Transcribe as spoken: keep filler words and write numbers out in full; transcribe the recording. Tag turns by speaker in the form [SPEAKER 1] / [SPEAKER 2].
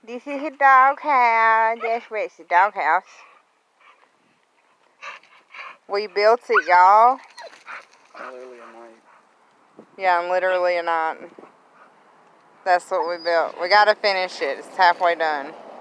[SPEAKER 1] This is a dog house. That's Rex's dog house. We built it, y'all.
[SPEAKER 2] Literally a night.
[SPEAKER 1] Yeah, literally a night. That's what we built. We gotta finish it. It's halfway done.